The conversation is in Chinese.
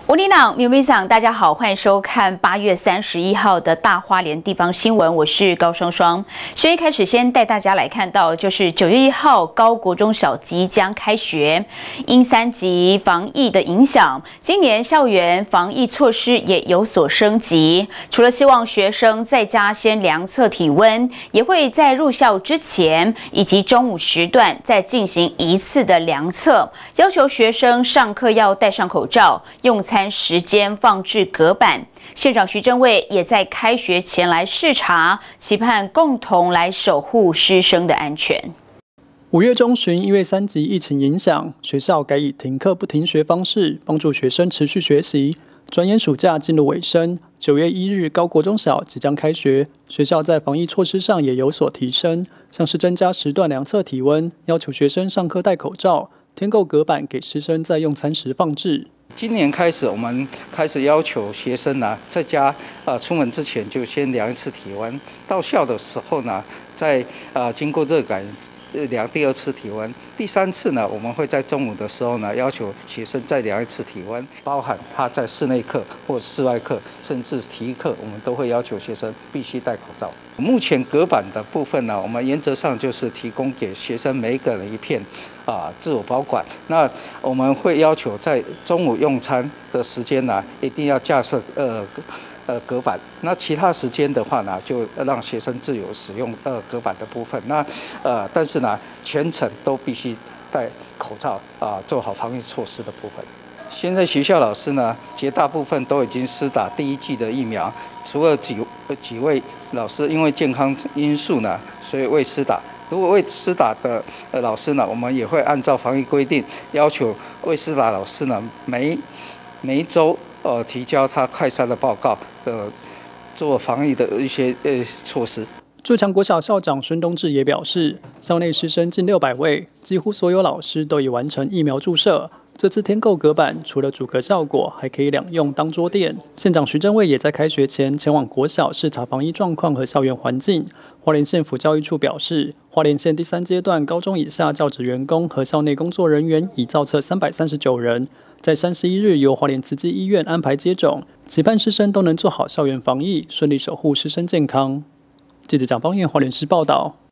我领导苗苗长，大家好，欢迎收看8月31号的大花莲地方新闻，我是高双双。先一开始先带大家来看到，就是9月1号高国中小即将开学，因3级防疫的影响，今年校园防疫措施也有所升级。除了希望学生在家先量测体温，也会在入校之前以及中午时段再进行一次的量测，要求学生上课要戴上口罩，用餐时间放置隔板。县长徐正伟也在开学前来视察，期盼共同来守护师生的安全。 5月中旬，因为3级疫情影响，学校改以停课不停学方式，帮助学生持续学习。转眼暑假进入尾声，9月1日高国中小即将开学，学校在防疫措施上也有所提升，像是增加时段量测体温，要求学生上课戴口罩，添购隔板给师生在用餐时放置。 今年开始，我们开始要求学生呢，在家出门之前就先量一次体温，到校的时候呢，再经过热感量第2次体温，第3次呢，我们会在中午的时候呢，要求学生再量1次体温，包含他在室内课或室外课，甚至体育课，我们都会要求学生必须戴口罩。目前隔板的部分呢，我们原则上就是提供给学生每一个人1片，自我保管。那我们会要求在中午用餐的时间呢，一定要架设隔板，那其他时间的话呢，就让学生自由使用隔板的部分。那但是呢，全程都必须戴口罩做好防疫措施的部分。现在学校老师呢，绝大部分都已经施打第1剂的疫苗，除了几位老师因为健康因素呢，所以未施打。如果未施打的老师呢，我们也会按照防疫规定，要求未施打老师呢，每一周提交他快筛的报告，做防疫的一些措施。 筑墙国小校长孙东志也表示，校内师生近600位，几乎所有老师都已完成疫苗注射。这次添购隔板，除了阻隔效果，还可以两用当桌垫。县长徐正伟也在开学前前往国小视察防疫状况和校园环境。花莲县府教育处表示，花莲县第3阶段高中以下教职员工和校内工作人员已造册339人，在31日由花莲慈济医院安排接种，期盼师生都能做好校园防疫，顺利守护师生健康。记者蒋方燕花莲市报道。